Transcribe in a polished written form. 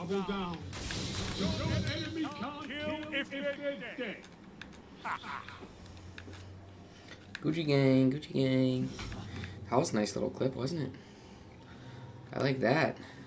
Double down. Your enemy can't kill if they're dead. Gucci gang, Gucci gang. That was a nice little clip, wasn't it? I like that.